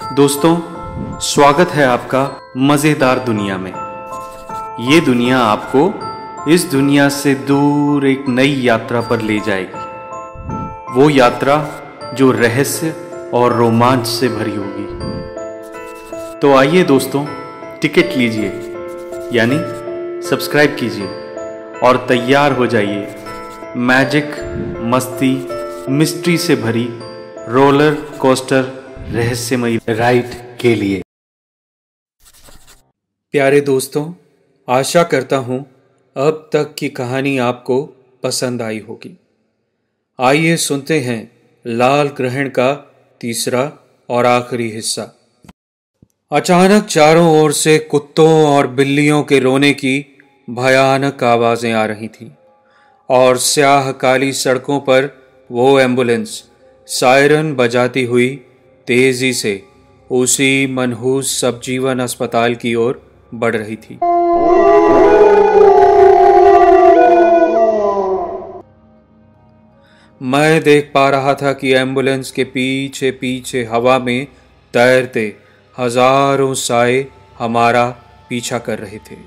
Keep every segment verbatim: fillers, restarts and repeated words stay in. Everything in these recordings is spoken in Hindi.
दोस्तों, स्वागत है आपका मज़ेदार दुनिया में। ये दुनिया आपको इस दुनिया से दूर एक नई यात्रा पर ले जाएगी। वो यात्रा जो रहस्य और रोमांच से भरी होगी। तो आइए दोस्तों, टिकट लीजिए, यानी सब्सक्राइब कीजिए और तैयार हो जाइए मैजिक, मस्ती, मिस्ट्री से भरी रोलर कोस्टर रहस्यमयी राइड के लिए। प्यारे दोस्तों, आशा करता हूं अब तक की कहानी आपको पसंद आई होगी। आइए सुनते हैं लाल ग्रहण का तीसरा और आखिरी हिस्सा। अचानक चारों ओर से कुत्तों और बिल्लियों के रोने की भयानक आवाजें आ रही थीं और स्याह काली सड़कों पर वो एम्बुलेंस सायरन बजाती हुई तेजी से उसी मनहूस सबजीवन अस्पताल की ओर बढ़ रही थी। मैं देख पा रहा था कि एम्बुलेंस के पीछे पीछे हवा में तैरते हजारों साए हमारा पीछा कर रहे थे।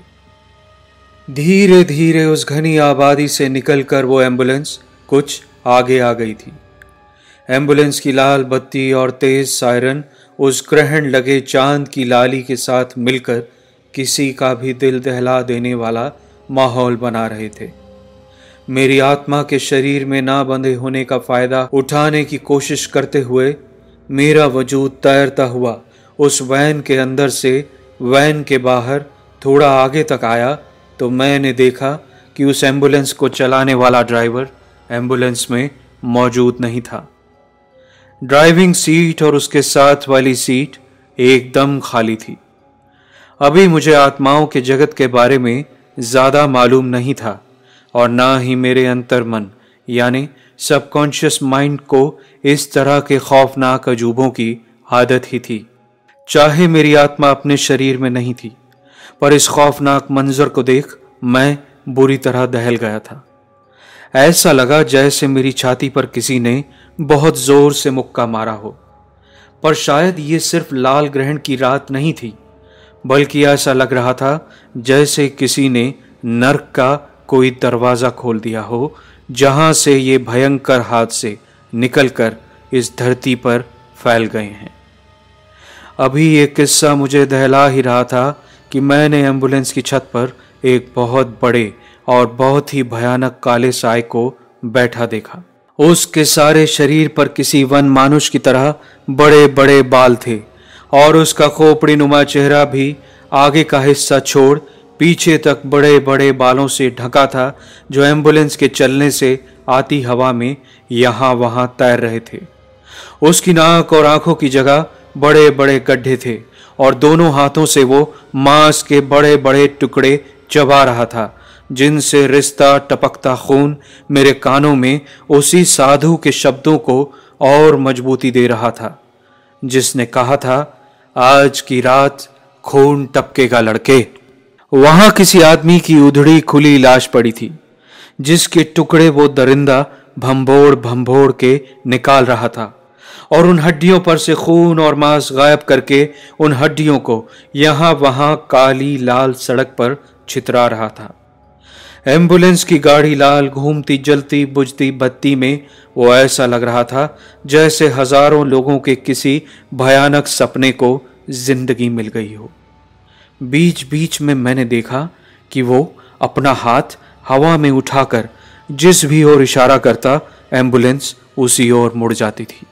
धीरे धीरे उस घनी आबादी से निकलकर वो एम्बुलेंस कुछ आगे आ गई थी। एम्बुलेंस की लाल बत्ती और तेज सायरन उस ग्रहण लगे चांद की लाली के साथ मिलकर किसी का भी दिल दहला देने वाला माहौल बना रहे थे। मेरी आत्मा के शरीर में ना बंधे होने का फायदा उठाने की कोशिश करते हुए मेरा वजूद तैरता हुआ उस वैन के अंदर से वैन के बाहर थोड़ा आगे तक आया तो मैंने देखा कि उस एम्बुलेंस को चलाने वाला ड्राइवर एम्बुलेंस में मौजूद नहीं था। ड्राइविंग सीट और उसके साथ वाली सीट एकदम खाली थी। अभी मुझे आत्माओं के जगत के बारे में ज्यादा मालूम नहीं था और ना ही मेरे अंतर्मन यानी सबकॉन्शियस माइंड को इस तरह के खौफनाक अजूबों की आदत ही थी। चाहे मेरी आत्मा अपने शरीर में नहीं थी, पर इस खौफनाक मंजर को देख मैं बुरी तरह दहल गया था। ऐसा लगा जैसे मेरी छाती पर किसी ने बहुत जोर से मुक्का मारा हो। पर शायद ये सिर्फ लाल ग्रहण की रात नहीं थी, बल्कि ऐसा लग रहा था जैसे किसी ने नर्क का कोई दरवाजा खोल दिया हो, जहां से ये भयंकर हादसे निकलकर इस धरती पर फैल गए हैं। अभी ये किस्सा मुझे दहला ही रहा था कि मैंने एम्बुलेंस की छत पर एक बहुत बड़े और बहुत ही भयानक काले साए को बैठा देखा। उसके सारे शरीर पर किसी वन मानुष की तरह बड़े बड़े बाल थे और उसका खोपड़ी नुमा चेहरा भी आगे का हिस्सा छोड़ पीछे तक बड़े बड़े बालों से ढका था, जो एम्बुलेंस के चलने से आती हवा में यहां वहां तैर रहे थे। उसकी नाक और आंखों की जगह बड़े बड़े गड्ढे थे और दोनों हाथों से वो मांस के बड़े बड़े टुकड़े चबा रहा था, जिनसे रिश्ता टपकता खून मेरे कानों में उसी साधु के शब्दों को और मजबूती दे रहा था, जिसने कहा था, आज की रात खून टपकेगा लड़के। वहां किसी आदमी की उधड़ी खुली लाश पड़ी थी, जिसके टुकड़े वो दरिंदा भंभोड़ भंभोड़ के निकाल रहा था और उन हड्डियों पर से खून और मांस गायब करके उन हड्डियों को यहां वहां काली लाल सड़क पर छितरा रहा था। एम्बुलेंस की गाड़ी लाल घूमती जलती बुझती बत्ती में वो ऐसा लग रहा था जैसे हजारों लोगों के किसी भयानक सपने को जिंदगी मिल गई हो। बीच बीच में मैंने देखा कि वो अपना हाथ हवा में उठाकर जिस भी ओर इशारा करता, एम्बुलेंस उसी ओर मुड़ जाती थी।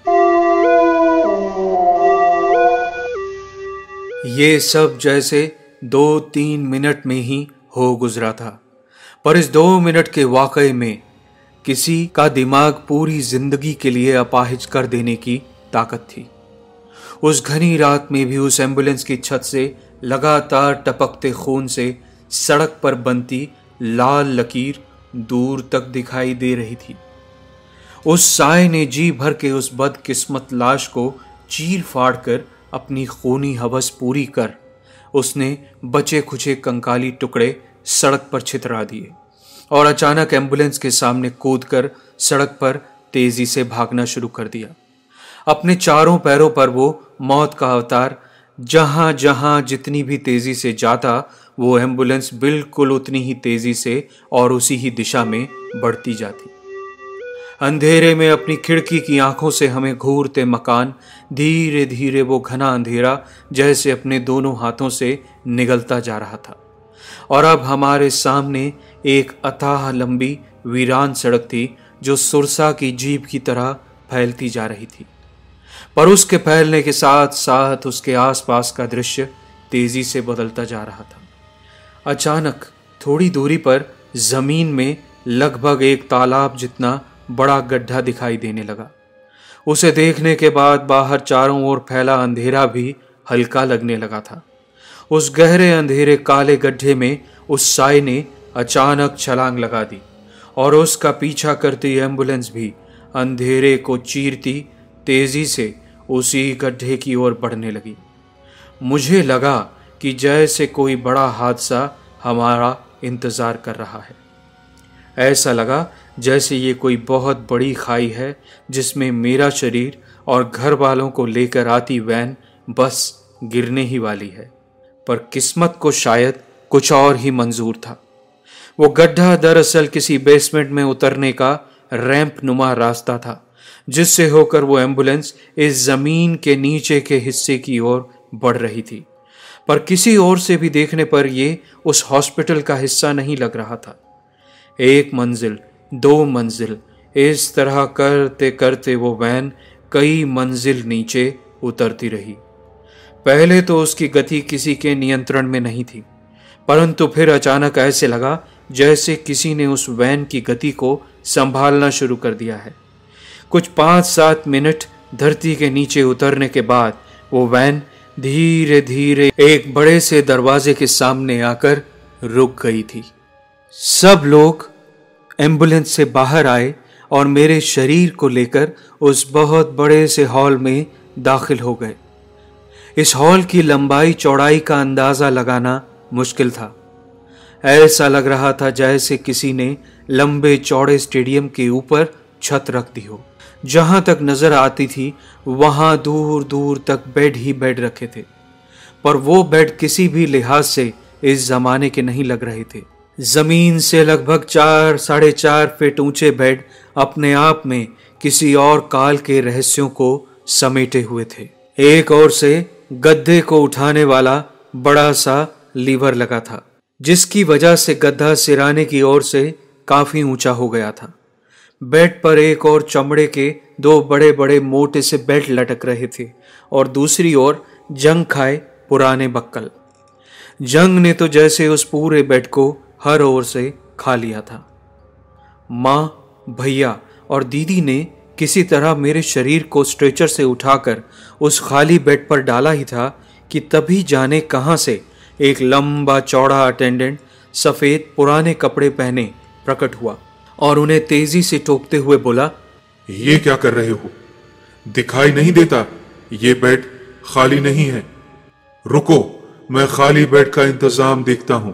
ये सब जैसे दो तीन मिनट में ही हो गुजरा था, पर इस दो मिनट के वाकये में किसी का दिमाग पूरी जिंदगी के लिए अपाहिज कर देने की ताकत थी। उस घनी रात में भी उस एम्बुलेंस की छत से लगातार टपकते खून से सड़क पर बनती लाल लकीर दूर तक दिखाई दे रही थी। उस साए ने जी भर के उस बदकिस्मत लाश को चीर फाड़ कर अपनी खूनी हवस पूरी कर उसने बचे खुचे कंकाली टुकड़े सड़क पर छितरा दिए और अचानक एम्बुलेंस के सामने कूदकर सड़क पर तेजी से भागना शुरू कर दिया। अपने चारों पैरों पर वो मौत का अवतार, जहां जहां जितनी भी तेजी से जाता वो एम्बुलेंस बिल्कुल उतनी ही तेजी से और उसी ही दिशा में बढ़ती जाती। अंधेरे में अपनी खिड़की की आंखों से हमें घूरते मकान, धीरे धीरे वो घना अंधेरा जैसे अपने दोनों हाथों से निगलता जा रहा था। और अब हमारे सामने एक अथाह लंबी वीरान सड़क थी जो सुरसा की जीभ की तरह फैलती जा रही थी। पर उसके फैलने के साथ साथ उसके आसपास का दृश्य तेजी से बदलता जा रहा था। अचानक थोड़ी दूरी पर जमीन में लगभग एक तालाब जितना बड़ा गड्ढा दिखाई देने लगा। उसे देखने के बाद बाहर चारों ओर फैला अंधेरा भी हल्का लगने लगा था। उस गहरे अंधेरे काले गड्ढे में उस साई ने अचानक छलांग लगा दी और उसका पीछा करती एम्बुलेंस भी अंधेरे को चीरती तेजी से उसी गड्ढे की ओर बढ़ने लगी। मुझे लगा कि जैसे कोई बड़ा हादसा हमारा इंतजार कर रहा है। ऐसा लगा जैसे ये कोई बहुत बड़ी खाई है जिसमें मेरा शरीर और घर वालों को लेकर आती वैन बस गिरने ही वाली है। पर किस्मत को शायद कुछ और ही मंजूर था। वो गड्ढा दरअसल किसी बेसमेंट में उतरने का रैंप नुमा रास्ता था जिससे होकर वो एम्बुलेंस इस जमीन के नीचे के हिस्से की ओर बढ़ रही थी। पर किसी ओर से भी देखने पर यह उस हॉस्पिटल का हिस्सा नहीं लग रहा था। एक मंजिल, दो मंजिल, इस तरह करते करते वो वैन कई मंजिल नीचे उतरती रही। पहले तो उसकी गति किसी के नियंत्रण में नहीं थी, परंतु फिर अचानक ऐसे लगा जैसे किसी ने उस वैन की गति को संभालना शुरू कर दिया है। कुछ पाँच सात मिनट धरती के नीचे उतरने के बाद वो वैन धीरे धीरे एक बड़े से दरवाजे के सामने आकर रुक गई थी। सब लोग एम्बुलेंस से बाहर आए और मेरे शरीर को लेकर उस बहुत बड़े से हॉल में दाखिल हो गए। इस हॉल की लंबाई चौड़ाई का अंदाजा लगाना मुश्किल था। ऐसा लग रहा था जैसे किसी ने लंबे चौड़े स्टेडियम के ऊपर छत रख दी हो। जहां तक नजर आती थी वहां दूर दूर तक बेड ही बेड रखे थे, पर वो बेड किसी भी लिहाज से इस जमाने के नहीं लग रहे थे। जमीन से लगभग चार साढ़े चार फीट ऊंचे बेड अपने आप में किसी और काल के रहस्यों को समेटे हुए थे। एक ओर से गद्दे को उठाने वाला बड़ा सा लीवर लगा था जिसकी वजह से गद्दा सिराने की ओर से काफी ऊंचा हो गया था। बेड पर एक और चमड़े के दो बड़े बड़े मोटे से बेल्ट लटक रहे थे और दूसरी ओर जंग खाए पुराने बक्कल। जंग ने तो जैसे उस पूरे बेड को हर ओर से खा लिया था। माँ, भैया और दीदी ने किसी तरह मेरे शरीर को स्ट्रेचर से उठाकर उस खाली बेड पर डाला ही था कि तभी जाने कहां से एक लंबा चौड़ा अटेंडेंट सफेद पुराने कपड़े पहने प्रकट हुआ और उन्हें तेजी से टोकते हुए बोला, ये क्या कर रहे हो? दिखाई नहीं देता ये बेड खाली नहीं है? रुको, मैं खाली बेड का इंतजाम देखता हूं।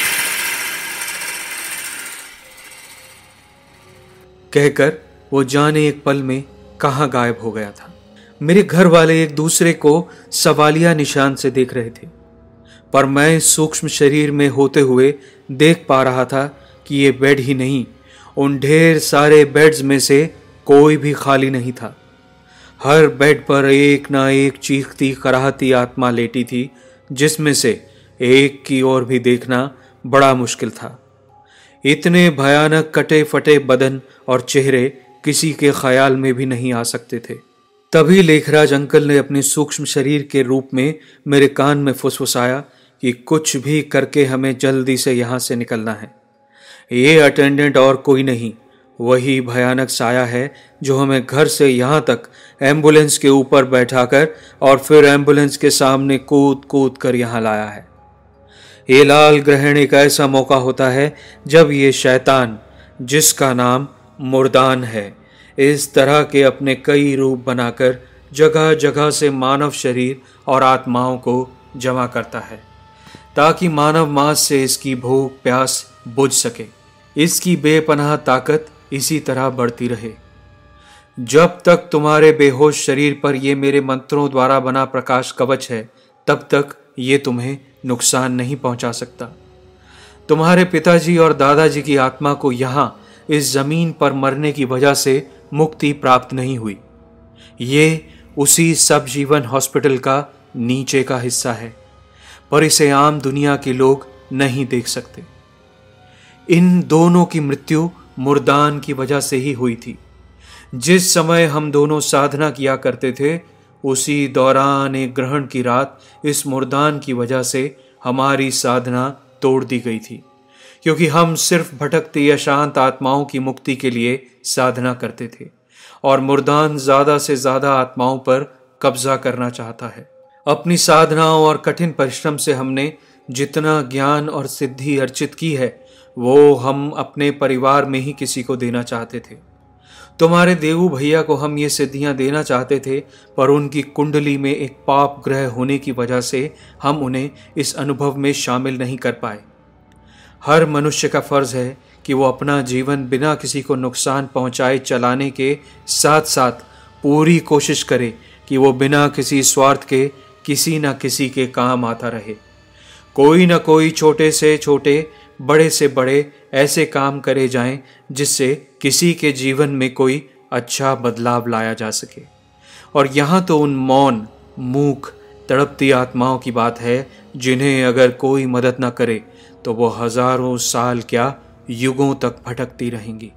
कहकर वो जाने एक पल में कहां गायब हो गया था। मेरे घर वाले एक दूसरे को सवालिया निशान से देख रहे थे, पर मैं सूक्ष्म शरीर में होते हुए देख पा रहा था कि ये बेड ही नहीं, उन ढेर सारे बेड्स में से कोई भी खाली नहीं था। हर बेड पर एक ना एक चीखती कराहती आत्मा लेटी थी जिसमें से एक की ओर भी देखना बड़ा मुश्किल था। इतने भयानक कटे फटे बदन और चेहरे किसी के ख्याल में भी नहीं आ सकते थे। तभी लेखराज अंकल ने अपने सूक्ष्म शरीर के रूप में मेरे कान में फुसफुसाया कि कुछ भी करके हमें जल्दी से यहां से निकलना है। ये अटेंडेंट और कोई नहीं, वही भयानक साया है जो हमें घर से यहां तक एम्बुलेंस के ऊपर बैठाकर और फिर एम्बुलेंस के सामने कूद कूद कर यहां लाया है। ये लाल ग्रहण एक ऐसा मौका होता है जब ये शैतान, जिसका नाम मुर्दान है, इस तरह के अपने कई रूप बनाकर जगह जगह से मानव शरीर और आत्माओं को जमा करता है ताकि मानव मांस से इसकी भूख प्यास बुझ सके। इसकी बेपनाह ताकत इसी तरह बढ़ती रहे। जब तक तुम्हारे बेहोश शरीर पर यह मेरे मंत्रों द्वारा बना प्रकाश कवच है, तब तक ये तुम्हें नुकसान नहीं पहुंचा सकता। तुम्हारे पिताजी और दादाजी की आत्मा को यहां इस जमीन पर मरने की वजह से मुक्ति प्राप्त नहीं हुई। ये उसी सब जीवन हॉस्पिटल का नीचे का हिस्सा है, पर इसे आम दुनिया के लोग नहीं देख सकते। इन दोनों की मृत्यु मुर्दान की वजह से ही हुई थी। जिस समय हम दोनों साधना किया करते थे, उसी दौरान एक ग्रहण की रात इस मुर्दान की वजह से हमारी साधना तोड़ दी गई थी, क्योंकि हम सिर्फ भटकती या शांत आत्माओं की मुक्ति के लिए साधना करते थे और मुर्दान ज्यादा से ज्यादा आत्माओं पर कब्जा करना चाहता है। अपनी साधनाओं और कठिन परिश्रम से हमने जितना ज्ञान और सिद्धि अर्जित की है, वो हम अपने परिवार में ही किसी को देना चाहते थे। तुम्हारे देवू भैया को हम ये सिद्धियां देना चाहते थे, पर उनकी कुंडली में एक पाप ग्रह होने की वजह से हम उन्हें इस अनुभव में शामिल नहीं कर पाए। हर मनुष्य का फर्ज है कि वो अपना जीवन बिना किसी को नुकसान पहुंचाए चलाने के साथ साथ पूरी कोशिश करे कि वो बिना किसी स्वार्थ के किसी न किसी के काम आता रहे। कोई न कोई छोटे से छोटे, बड़े से बड़े ऐसे काम करे जाएं जिससे किसी के जीवन में कोई अच्छा बदलाव लाया जा सके। और यहाँ तो उन मौन, मूक, तड़पती आत्माओं की बात है जिन्हें अगर कोई मदद न करे तो वो हजारों साल क्या युगों तक भटकती रहेंगी।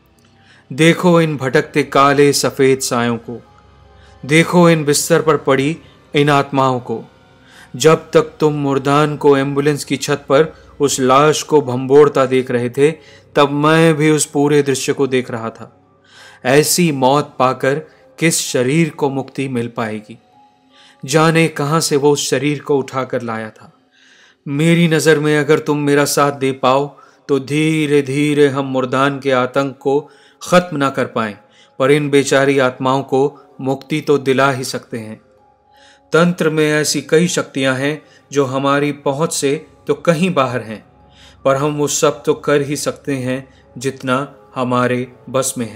देखो इन भटकते काले सफेद सायों को, देखो इन बिस्तर पर पड़ी इन आत्माओं को। जब तक तुम मुर्दान को एम्बुलेंस की छत पर उस लाश को भंबोड़ता देख रहे थे, तब मैं भी उस पूरे दृश्य को देख रहा था। ऐसी मौत पाकर किस शरीर को मुक्ति मिल पाएगी? जाने कहां से वो उस शरीर को उठाकर लाया था। मेरी नजर में अगर तुम मेरा साथ दे पाओ तो धीरे धीरे हम मुर्दान के आतंक को खत्म ना कर पाएं, पर इन बेचारी आत्माओं को मुक्ति तो दिला ही सकते हैं। तंत्र में ऐसी कई शक्तियां हैं जो हमारी पहुंच से तो कहीं बाहर हैं, पर हम वो सब तो कर ही सकते हैं जितना हमारे बस में है।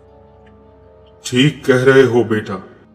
ठीक कह रहे हो बेटा।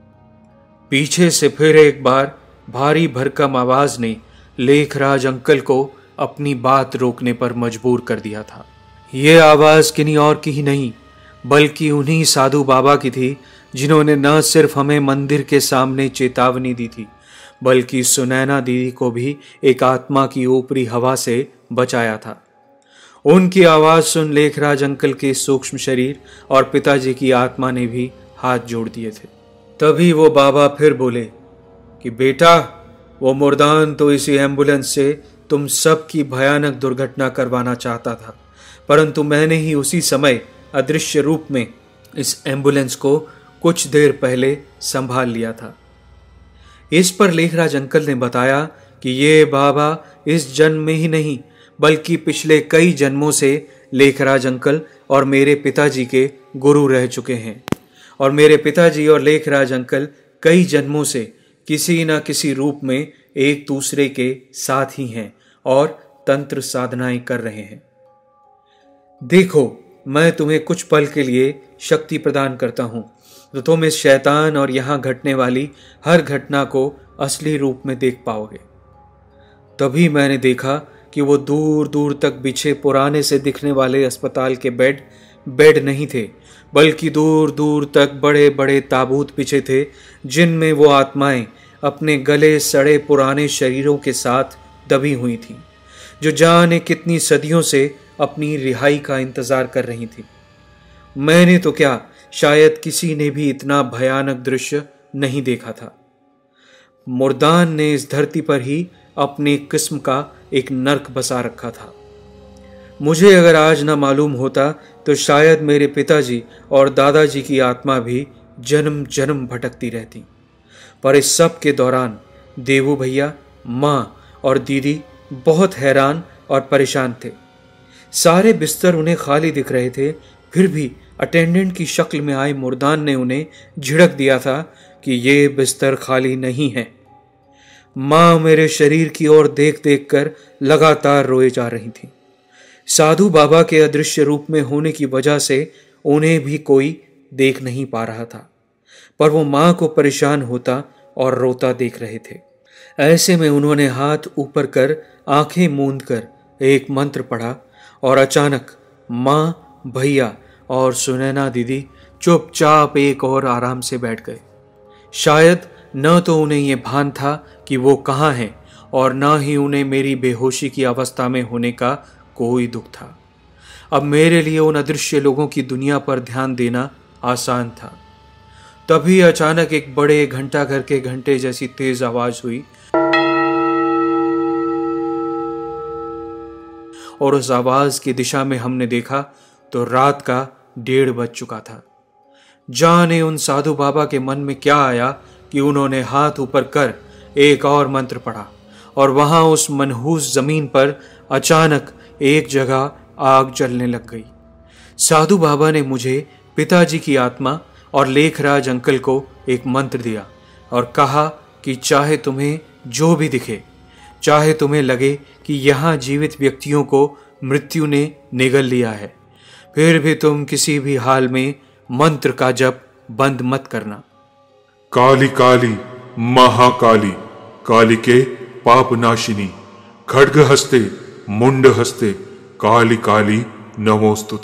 पीछे से फिर एक बार भारी भरकम आवाज ने लेखराज अंकल को अपनी बात रोकने पर मजबूर कर दिया था। यह आवाज किन्हीं और की ही नहीं, बल्कि उन्हीं साधु बाबा की थी जिन्होंने न सिर्फ हमें मंदिर के सामने चेतावनी दी थी, बल्कि सुनैना दीदी को भी एक आत्मा की ऊपरी हवा से बचाया था। उनकी आवाज सुन लेखराज अंकल के सूक्ष्म शरीर और पिताजी की आत्मा ने भी हाथ जोड़ दिए थे। तभी वो बाबा फिर बोले कि बेटा, वो मुर्दान तो इसी एम्बुलेंस से तुम सब की भयानक दुर्घटना करवाना चाहता था, परंतु मैंने ही उसी समय अदृश्य रूप में इस एम्बुलेंस को कुछ देर पहले संभाल लिया था। इस पर लेखराज अंकल ने बताया कि ये बाबा इस जन्म में ही नहीं, बल्कि पिछले कई जन्मों से लेखराज अंकल और मेरे पिताजी के गुरु रह चुके हैं, और मेरे पिताजी और लेखराज अंकल कई जन्मों से किसी न किसी रूप में एक दूसरे के साथ ही हैं और तंत्र साधनाएं कर रहे हैं। देखो, मैं तुम्हें कुछ पल के लिए शक्ति प्रदान करता हूं, तो तुम इस शैतान और यहां घटने वाली हर घटना को असली रूप में देख पाओगे। तभी मैंने देखा कि वो दूर दूर तक बिछे पुराने से दिखने वाले अस्पताल के बेड बेड नहीं थे, बल्कि दूर दूर तक बड़े बड़े ताबूत बिछे थे, जिनमें वो आत्माएं अपने गले सड़े पुराने शरीरों के साथ दबी हुई थीं, जो जाने कितनी सदियों से अपनी रिहाई का इंतजार कर रही थी। मैंने तो क्या, शायद किसी ने भी इतना भयानक दृश्य नहीं देखा था। मुर्दान ने इस धरती पर ही अपनी किस्म का एक नर्क बसा रखा था। मुझे अगर आज ना मालूम होता तो शायद मेरे पिताजी और दादाजी की आत्मा भी जन्म जन्म भटकती रहती। पर इस सब के दौरान देवू भैया, माँ और दीदी बहुत हैरान और परेशान थे। सारे बिस्तर उन्हें खाली दिख रहे थे, फिर भी अटेंडेंट की शक्ल में आए मुर्दान ने उन्हें झिड़क दिया था कि ये बिस्तर खाली नहीं है। माँ मेरे शरीर की ओर देख देख कर लगातार रोए जा रही थी। साधु बाबा के अदृश्य रूप में होने की वजह से उन्हें भी कोई देख नहीं पा रहा था, पर वो माँ को परेशान होता और रोता देख रहे थे। ऐसे में उन्होंने हाथ ऊपर कर आंखें मूंद कर एक मंत्र पढ़ा और अचानक माँ, भैया और सुनैना दीदी चुपचाप एक और आराम से बैठ गए। शायद न तो उन्हें ये भान था कि वो कहाँ हैं और न ही उन्हें मेरी बेहोशी की अवस्था में होने का कोई दुख था। अब मेरे लिए उन अदृश्य लोगों की दुनिया पर ध्यान देना आसान था। तभी अचानक एक बड़े घंटा घर के घंटे जैसी तेज आवाज हुई और उस आवाज की दिशा में हमने देखा तो रात का डेढ़ बज चुका था। जाने उन साधु बाबा के मन में क्या आया कि उन्होंने हाथ ऊपर कर एक और मंत्र पढ़ा और वहां उस मनहूस जमीन पर अचानक एक जगह आग जलने लग गई। साधु बाबा ने मुझे, पिताजी की आत्मा और लेखराज अंकल को एक मंत्र दिया और कहा कि चाहे तुम्हें जो भी दिखे, चाहे तुम्हें लगे कि यहाँ जीवित व्यक्तियों को मृत्यु ने निगल लिया है, फिर भी तुम किसी भी हाल में मंत्र का जप बंद मत करना। काली काली महाकाली, कालिके पाप नाशिनी, खड्ग हस्ते मुंड हस्ते, काली काली नमोस्तुते।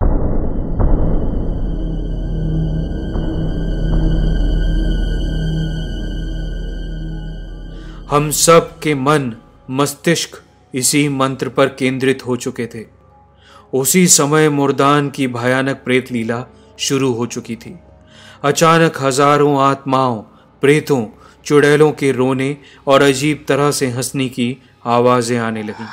हम सब के मन मस्तिष्क इसी मंत्र पर केंद्रित हो चुके थे। उसी समय मुर्दान की भयानक प्रेत लीला शुरू हो चुकी थी। अचानक हजारों आत्माओं, प्रेतों, चुड़ैलों के रोने और अजीब तरह से हंसने की आवाजें आने लगीं।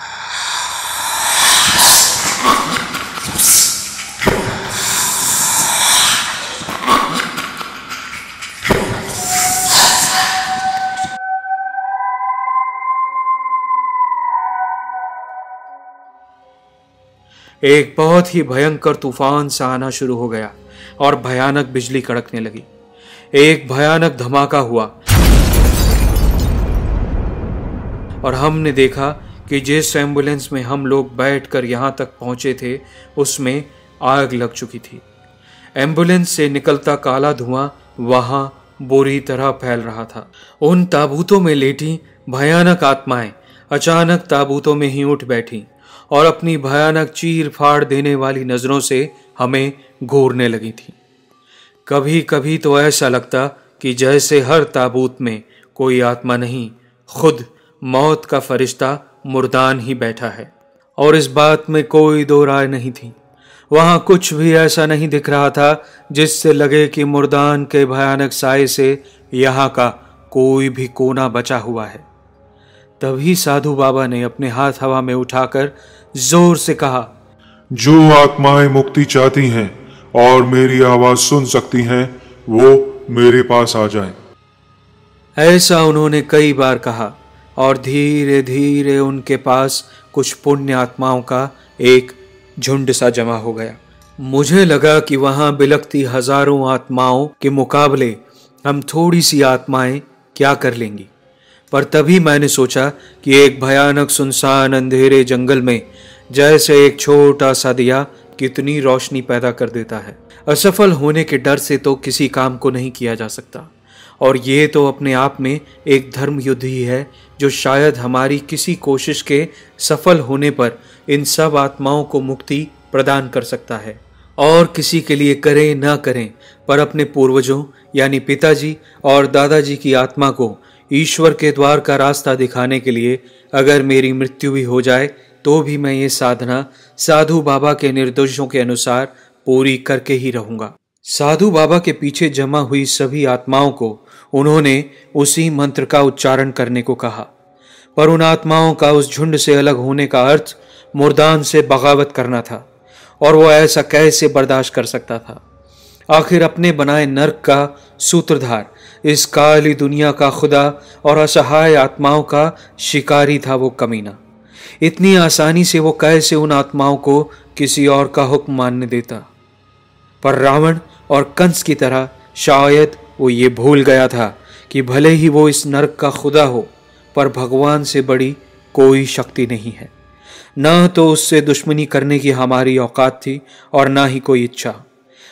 एक बहुत ही भयंकर तूफान सा आना शुरू हो गया और भयानक बिजली कड़कने लगी। एक भयानक धमाका हुआ और हमने देखा कि जिस एम्बुलेंस में हम लोग बैठकर यहां तक पहुंचे थे उसमें आग लग चुकी थी। एम्बुलेंस से निकलता काला धुआं वहां बुरी तरह फैल रहा था। उन ताबूतों में लेटी भयानक आत्माएं अचानक ताबूतों में ही उठ बैठी और अपनी भयानक चीर फाड़ देने वाली नजरों से हमें घूरने लगी थी। कभी कभी तो ऐसा लगता कि जैसे हर ताबूत में कोई आत्मा नहीं, खुद मौत का फरिश्ता मुर्दान ही बैठा है और इस बात में कोई दो राय नहीं थी। वहां कुछ भी ऐसा नहीं दिख रहा था जिससे लगे कि मुर्दान के भयानक साए से यहाँ का कोई भी कोना बचा हुआ है। तभी साधु बाबा ने अपने हाथ हवा में उठाकर जोर से कहा, जो आत्माएं मुक्ति चाहती हैं और मेरी आवाज सुन सकती हैं वो मेरे पास आ जाएं। ऐसा उन्होंने कई बार कहा और धीरे धीरे उनके पास कुछ पुण्य आत्माओं का एक झुंड सा जमा हो गया। मुझे लगा कि वहां बिलखती हजारों आत्माओं के मुकाबले हम थोड़ी सी आत्माएं क्या कर लेंगी। पर तभी मैंने सोचा कि एक भयानक सुनसान अंधेरे जंगल में जैसे एक छोटा सा दिया कितनी रोशनी पैदा कर देता है। असफल होने के डर से तो किसी काम को नहीं किया जा सकता और ये तो अपने आप में एक धर्म युद्ध ही है जो शायद हमारी किसी कोशिश के सफल होने पर इन सब आत्माओं को मुक्ति प्रदान कर सकता है। और किसी के लिए करें ना करें, पर अपने पूर्वजों यानी पिताजी और दादाजी की आत्मा को ईश्वर के द्वार का रास्ता दिखाने के लिए अगर मेरी मृत्यु भी हो जाए तो भी मैं ये साधना साधु बाबा के निर्देशों के अनुसार पूरी करके ही रहूंगा। साधु बाबा के पीछे जमा हुई सभी आत्माओं को उन्होंने उसी मंत्र का उच्चारण करने को कहा, पर उन आत्माओं का उस झुंड से अलग होने का अर्थ मुर्दान से बगावत करना था और वो ऐसा कैसे बर्दाश्त कर सकता था। आखिर अपने बनाए नर्क का सूत्रधार, इस काली दुनिया का खुदा और असहाय आत्माओं का शिकारी था वो कमीना। इतनी आसानी से वो कैसे उन आत्माओं को किसी और का हुक्म मानने देता। पर रावण और कंस की तरह शायद वो ये भूल गया था कि भले ही वो इस नरक का खुदा हो, पर भगवान से बड़ी कोई शक्ति नहीं है। न तो उससे दुश्मनी करने की हमारी औकात थी और ना ही कोई इच्छा।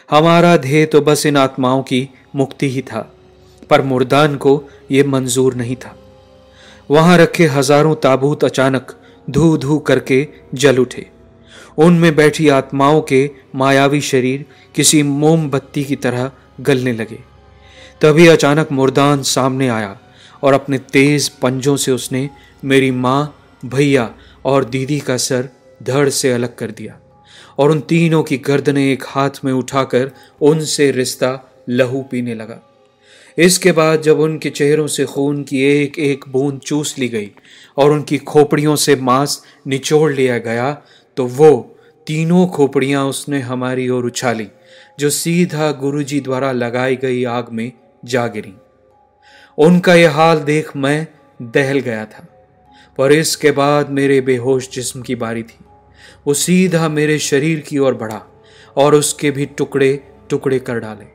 हमारा ध्येय तो बस इन आत्माओं की मुक्ति ही था, पर मुर्दान को यह मंजूर नहीं था। वहां रखे हजारों ताबूत अचानक धू धू करके जल उठे। उनमें बैठी आत्माओं के मायावी शरीर किसी मोमबत्ती की तरह गलने लगे। तभी अचानक मुर्दान सामने आया और अपने तेज पंजों से उसने मेरी माँ, भैया और दीदी का सर धड़ से अलग कर दिया और उन तीनों की गर्दनें एक हाथ में उठाकर उनसे रिश्ता लहू पीने लगा। इसके बाद जब उनके चेहरों से खून की एक एक बूंद चूस ली गई और उनकी खोपड़ियों से मांस निचोड़ लिया गया, तो वो तीनों खोपड़ियां उसने हमारी ओर उछाली, जो सीधा गुरुजी द्वारा लगाई गई आग में जा गिरी। उनका यह हाल देख मैं दहल गया था, पर इसके बाद मेरे बेहोश जिस्म की बारी थी। वो सीधा मेरे शरीर की ओर बढ़ा और उसके भी टुकड़े टुकड़े कर डाले।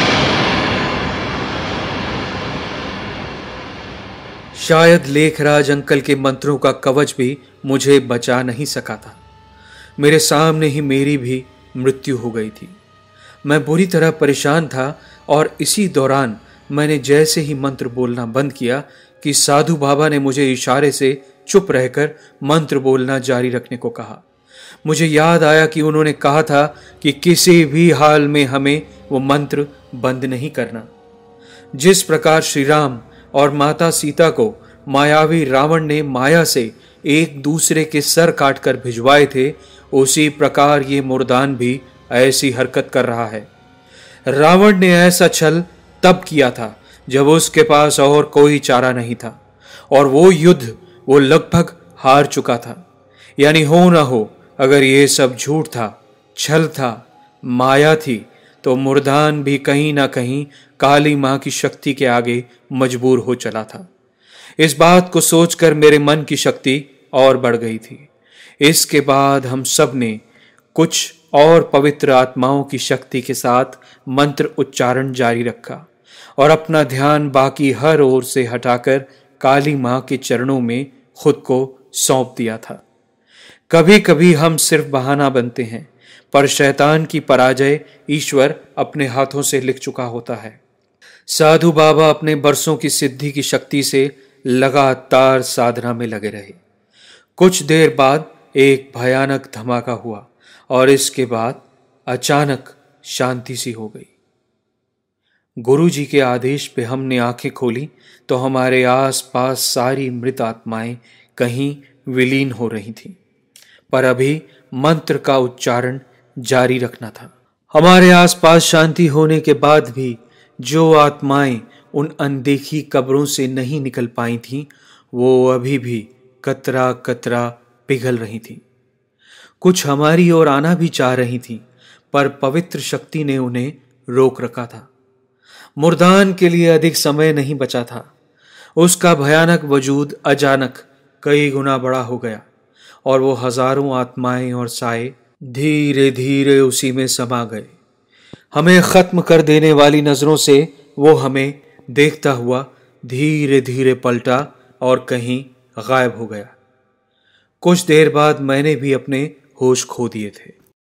शायद लेखराज अंकल के मंत्रों का कवच भी मुझे बचा नहीं सका था। मेरे सामने ही मेरी भी मृत्यु हो गई थी। मैं बुरी तरह परेशान था और इसी दौरान मैंने जैसे ही मंत्र बोलना बंद किया कि साधु बाबा ने मुझे इशारे से चुप रहकर मंत्र बोलना जारी रखने को कहा। मुझे याद आया कि उन्होंने कहा था कि किसी भी हाल में हमें वो मंत्र बंद नहीं करना। जिस प्रकार श्री राम और माता सीता को मायावी रावण ने माया से एक दूसरे के सर काटकर भिजवाए थे, उसी प्रकार ये मुर्दान भी ऐसी हरकत कर रहा है। रावण ने ऐसा छल तब किया था जब उसके पास और कोई चारा नहीं था और वो युद्ध वो लगभग हार चुका था। यानी हो ना हो, अगर ये सब झूठ था, छल था, माया थी, तो मुर्दान भी कहीं ना कहीं काली मां की शक्ति के आगे मजबूर हो चला था। इस बात को सोचकर मेरे मन की शक्ति और बढ़ गई थी। इसके बाद हम सब ने कुछ और पवित्र आत्माओं की शक्ति के साथ मंत्र उच्चारण जारी रखा और अपना ध्यान बाकी हर ओर से हटाकर काली मां के चरणों में खुद को सौंप दिया था। कभी कभी हम सिर्फ बहाना बनते हैं, पर शैतान की पराजय ईश्वर अपने हाथों से लिख चुका होता है। साधु बाबा अपने बरसों की सिद्धि की शक्ति से लगातार साधना में लगे रहे। कुछ देर बाद एक भयानक धमाका हुआ और इसके बाद अचानक शांति सी हो गई। गुरुजी के आदेश पे हमने आंखें खोली तो हमारे आसपास सारी मृत आत्माएं कहीं विलीन हो रही थीं, पर अभी मंत्र का उच्चारण जारी रखना था। हमारे आसपास शांति होने के बाद भी जो आत्माएं उन अनदेखी कब्रों से नहीं निकल पाई थीं, वो अभी भी कतरा कतरा पिघल रही थीं। कुछ हमारी ओर आना भी चाह रही थीं, पर पवित्र शक्ति ने उन्हें रोक रखा था। मुर्दान के लिए अधिक समय नहीं बचा था। उसका भयानक वजूद अचानक कई गुना बड़ा हो गया और वो हजारों आत्माएं और साए धीरे धीरे उसी में समा गए। हमें खत्म कर देने वाली नजरों से वो हमें देखता हुआ धीरे धीरे पलटा और कहीं गायब हो गया। कुछ देर बाद मैंने भी अपने होश खो दिए थे।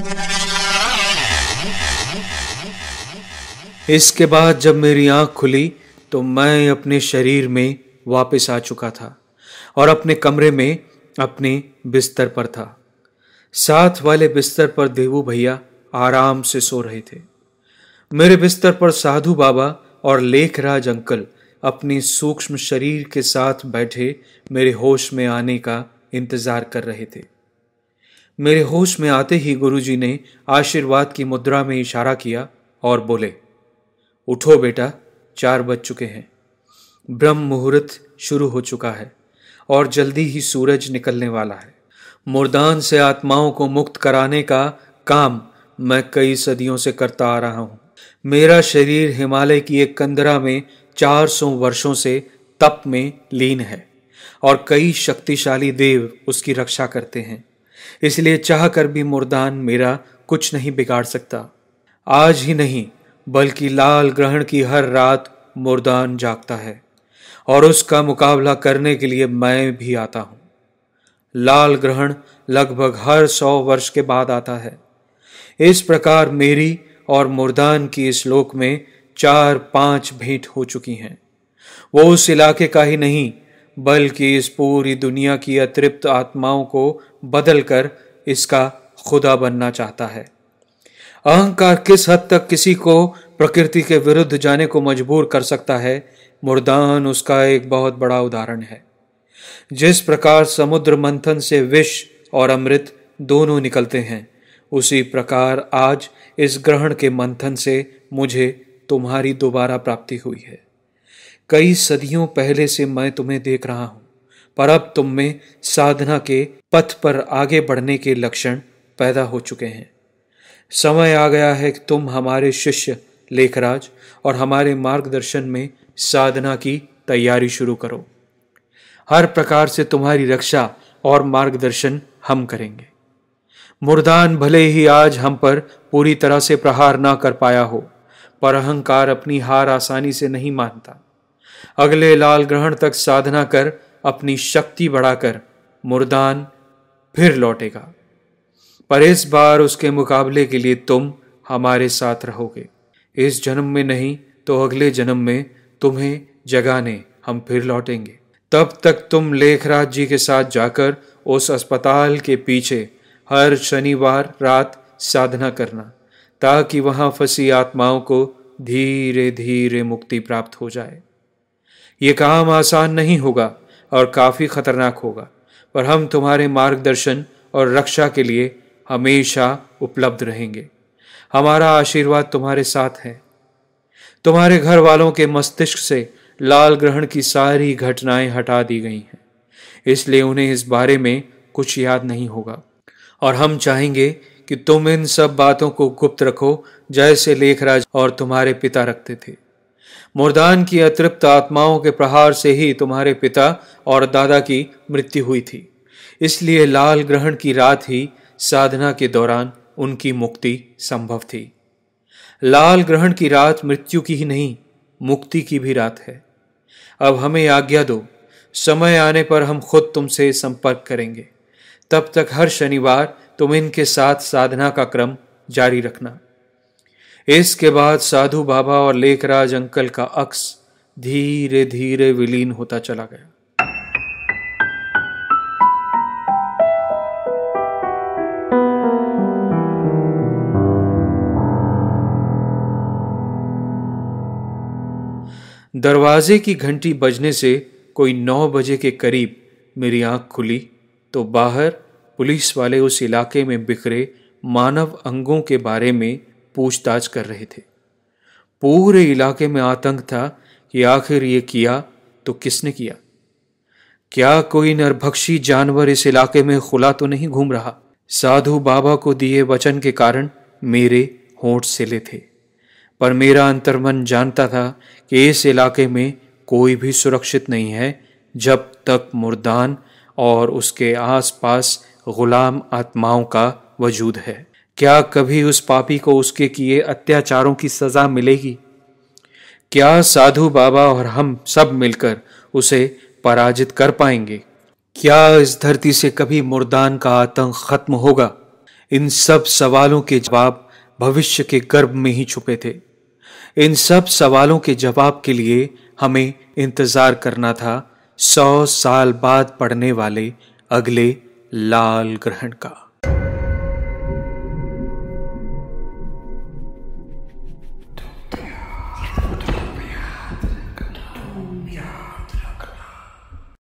इसके बाद जब मेरी आंख खुली तो मैं अपने शरीर में वापस आ चुका था और अपने कमरे में अपने बिस्तर पर था। साथ वाले बिस्तर पर देवू भैया आराम से सो रहे थे। मेरे बिस्तर पर साधु बाबा और लेखराज अंकल अपनी सूक्ष्म शरीर के साथ बैठे मेरे होश में आने का इंतजार कर रहे थे। मेरे होश में आते ही गुरुजी ने आशीर्वाद की मुद्रा में इशारा किया और बोले, उठो बेटा, चार बज चुके हैं। ब्रह्म मुहूर्त शुरू हो चुका है और जल्दी ही सूरज निकलने वाला है। मुर्दान से आत्माओं को मुक्त कराने का काम मैं कई सदियों से करता आ रहा हूं। मेरा शरीर हिमालय की एक कंदरा में चार सौ वर्षों से तप में लीन है और कई शक्तिशाली देव उसकी रक्षा करते हैं। इसलिए चाहकर भी मुर्दान मेरा कुछ नहीं बिगाड़ सकता। आज ही नहीं बल्कि लाल ग्रहण की हर रात मुर्दान जागता है और उसका मुकाबला करने के लिए मैं भी आता हूं। लाल ग्रहण लगभग हर सौ वर्ष के बाद आता है। इस प्रकार मेरी और मुर्दान की इस लोक में चार पांच भेंट हो चुकी हैं। वो उस इलाके का ही नहीं बल्कि इस पूरी दुनिया की अतृप्त आत्माओं को बदलकर इसका खुदा बनना चाहता है। अहंकार किस हद तक किसी को प्रकृति के विरुद्ध जाने को मजबूर कर सकता है, मुर्दान उसका एक बहुत बड़ा उदाहरण है। जिस प्रकार समुद्र मंथन से विष और अमृत दोनों निकलते हैं, उसी प्रकार आज इस ग्रहण के मंथन से मुझे तुम्हारी दोबारा प्राप्ति हुई है। कई सदियों पहले से मैं तुम्हें देख रहा हूं, पर अब तुम में साधना के पथ पर आगे बढ़ने के लक्षण पैदा हो चुके हैं। समय आ गया है कि तुम हमारे शिष्य लेखराज और हमारे मार्गदर्शन में साधना की तैयारी शुरू करो। हर प्रकार से तुम्हारी रक्षा और मार्गदर्शन हम करेंगे। मुर्दान भले ही आज हम पर पूरी तरह से प्रहार ना कर पाया हो, पर अहंकार अपनी हार आसानी से नहीं मानता। अगले लाल ग्रहण तक साधना कर अपनी शक्ति बढ़ाकर मुर्दान फिर लौटेगा, पर इस बार उसके मुकाबले के लिए तुम हमारे साथ रहोगे। इस जन्म में नहीं तो अगले जन्म में तुम्हें जगाने हम फिर लौटेंगे। तब तक तुम लेखराज जी के साथ जाकर उस अस्पताल के पीछे हर शनिवार रात साधना करना, ताकि वहां फंसी आत्माओं को धीरे धीरे मुक्ति प्राप्त हो जाए। ये काम आसान नहीं होगा और काफी खतरनाक होगा, पर हम तुम्हारे मार्गदर्शन और रक्षा के लिए हमेशा उपलब्ध रहेंगे। हमारा आशीर्वाद तुम्हारे साथ है। तुम्हारे घर वालों के मस्तिष्क से लाल ग्रहण की सारी घटनाएं हटा दी गई हैं, इसलिए उन्हें इस बारे में कुछ याद नहीं होगा, और हम चाहेंगे कि तुम इन सब बातों को गुप्त रखो जैसे लेखराज और तुम्हारे पिता रखते थे। मुर्दान की अतृप्त आत्माओं के प्रहार से ही तुम्हारे पिता और दादा की मृत्यु हुई थी, इसलिए लाल ग्रहण की रात ही साधना के दौरान उनकी मुक्ति संभव थी। लाल ग्रहण की रात मृत्यु की ही नहीं, मुक्ति की भी रात है। अब हमें आज्ञा दो, समय आने पर हम खुद तुमसे संपर्क करेंगे। तब तक हर शनिवार तुम इनके साथ साधना का क्रम जारी रखना। इसके बाद साधु बाबा और लेखराज अंकल का अक्स धीरे धीरे विलीन होता चला गया। दरवाजे की घंटी बजने से कोई नौ बजे के करीब मेरी आंख खुली तो बाहर पुलिस वाले उस इलाके में बिखरे मानव अंगों के बारे में पूछताछ कर रहे थे। पूरे इलाके में आतंक था कि आखिर ये किया तो किसने किया। क्या कोई नरभक्षी जानवर इस इलाके में खुला तो नहीं घूम रहा। साधु बाबा को दिए वचन के कारण मेरे होंठ सिले थे, पर मेरा अंतर्मन जानता था कि इस इलाके में कोई भी सुरक्षित नहीं है जब तक मुर्दान और उसके आसपास गुलाम आत्माओं का वजूद है। क्या कभी उस पापी को उसके किए अत्याचारों की सजा मिलेगी? क्या साधु बाबा और हम सब मिलकर उसे पराजित कर पाएंगे? क्या इस धरती से कभी मुर्दान का आतंक खत्म होगा? इन सब सवालों के जवाब भविष्य के गर्भ में ही छुपे थे। इन सब सवालों के जवाब के लिए हमें इंतजार करना था सौ साल बाद पड़ने वाले अगले लाल ग्रहण का।